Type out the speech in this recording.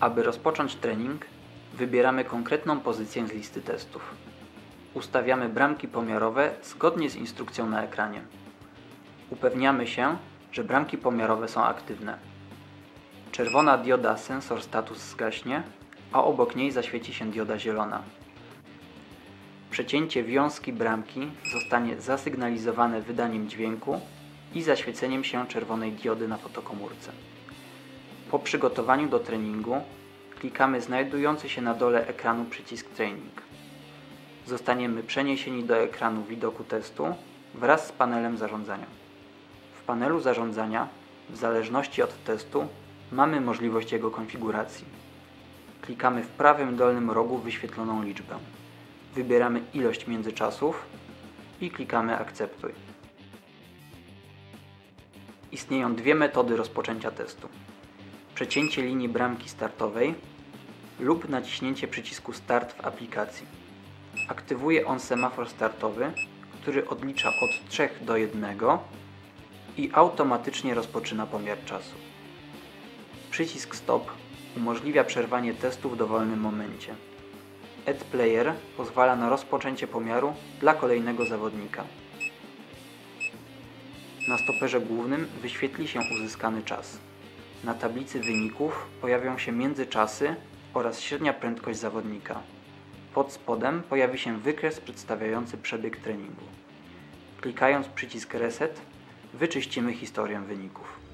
Aby rozpocząć trening, wybieramy konkretną pozycję z listy testów. Ustawiamy bramki pomiarowe zgodnie z instrukcją na ekranie. Upewniamy się, że bramki pomiarowe są aktywne. Czerwona dioda sensor status zgaśnie, a obok niej zaświeci się dioda zielona. Przecięcie wiązki bramki zostanie zasygnalizowane wydaniem dźwięku i zaświeceniem się czerwonej diody na fotokomórce. Po przygotowaniu do treningu klikamy znajdujący się na dole ekranu przycisk Training. Zostaniemy przeniesieni do ekranu widoku testu wraz z panelem zarządzania. W panelu zarządzania, w zależności od testu, mamy możliwość jego konfiguracji. Klikamy w prawym dolnym rogu wyświetloną liczbę. Wybieramy ilość międzyczasów i klikamy Akceptuj. Istnieją dwie metody rozpoczęcia testu. Przecięcie linii bramki startowej lub naciśnięcie przycisku Start w aplikacji. Aktywuje on semafor startowy, który odlicza od 3 do 1 i automatycznie rozpoczyna pomiar czasu. Przycisk Stop umożliwia przerwanie testu w dowolnym momencie. Add Player pozwala na rozpoczęcie pomiaru dla kolejnego zawodnika. Na stoperze głównym wyświetli się uzyskany czas. Na tablicy wyników pojawią się międzyczasy oraz średnia prędkość zawodnika. Pod spodem pojawi się wykres przedstawiający przebieg treningu. Klikając przycisk Reset wyczyścimy historię wyników.